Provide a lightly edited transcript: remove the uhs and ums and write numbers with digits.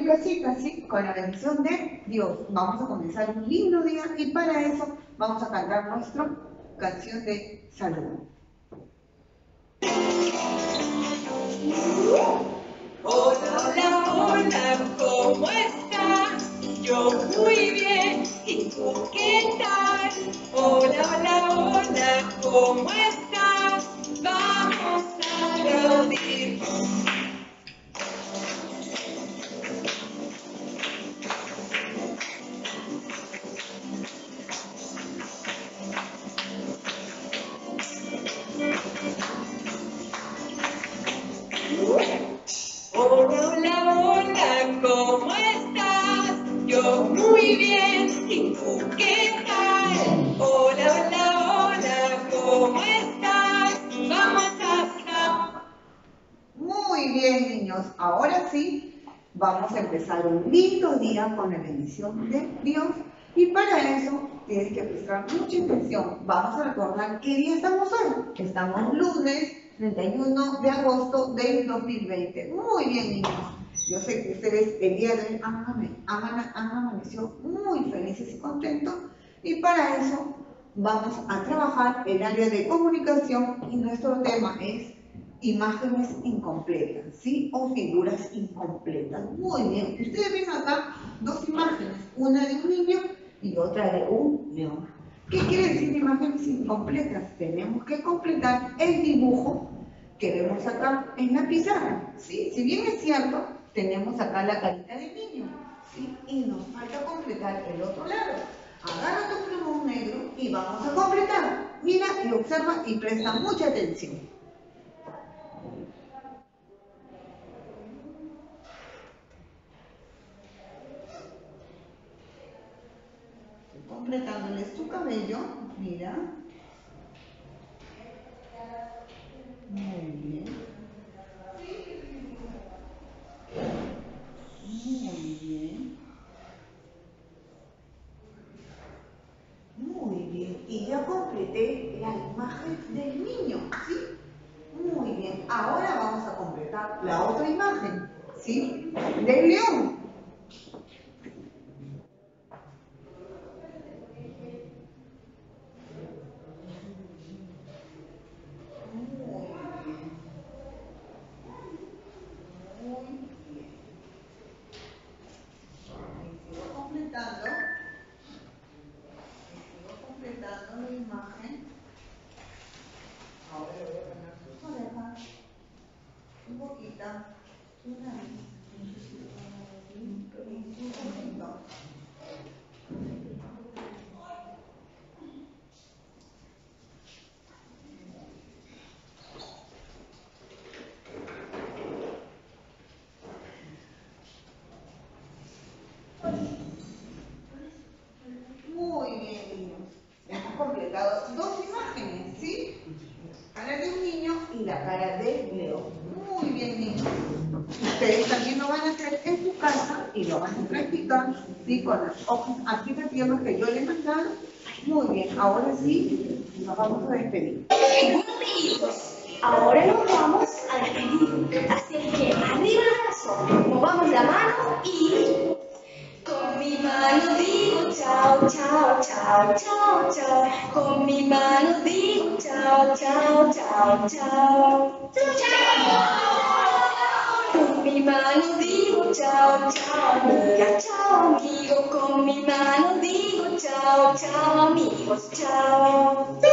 casita, ¿sí? Con la bendición de Dios. Vamos a comenzar un lindo día y para eso vamos a cantar nuestra canción de saludo. Hola, hola, hola, ¿cómo estás? Yo muy bien, ¿y tú qué tal? Hola, hola, hola, ¿cómo estás? Vamos a aplaudir. Hola, hola, hola, ¿cómo estás? Yo muy bien, ¿y tú qué tal? Hola, hola, hola, ¿cómo estás? Vamos a aplaudir. Muy bien, niños. Ahora sí, vamos a empezar un lindo día con la bendición de Dios. Y para eso tienes que prestar mucha atención. Vamos a recordar qué día estamos hoy. Estamos lunes 31 de agosto del 2020. Muy bien, niños. Yo sé que ustedes el día de hoy han amanecido muy felices y contentos. Y para eso vamos a trabajar el área de comunicación y nuestro tema es imágenes incompletas, ¿sí? O figuras incompletas. Muy bien. Ustedes ven acá dos imágenes, una de un niño y otra de un león. ¿Qué quiere decir imágenes incompletas? Tenemos que completar el dibujo que vemos acá en la pizarra, ¿sí? Si bien es cierto, tenemos acá la carita del niño, ¿sí? Y nos falta completar el otro lado. Agarra tu plumón negro y vamos a completar. Mira y observa y presta mucha atención. Completándoles tu cabello, mira. Muy bien. Muy bien. Muy bien. Y ya completé la imagen del niño, ¿sí? Muy bien. Ahora vamos a completar la otra imagen, ¿sí? Del león. Completando la imagen. Ahora le voy a poner sus orejas, su boquita, su nariz, un poquito. Muy bien, niños. Hemos completado dos imágenes, ¿sí? La cara de un niño y la cara de león. Muy bien, niños. Ustedes también lo van a hacer en su casa y lo van a practicar, ¿sí? Con las hojas aplicativas que yo les he mandado. Muy bien, ahora sí, nos vamos a despedir. Ahora nos vamos a despedir. Así que arriba el brazo, movamos la mano y con mi mano digo chao, chao, chao, chao, chao. Con mi mano digo chao, chao, chao, chao. Con mi mano digo chao, chao, amiga, chao, amigo. Con mi mano digo chao, chao, amigos, chao.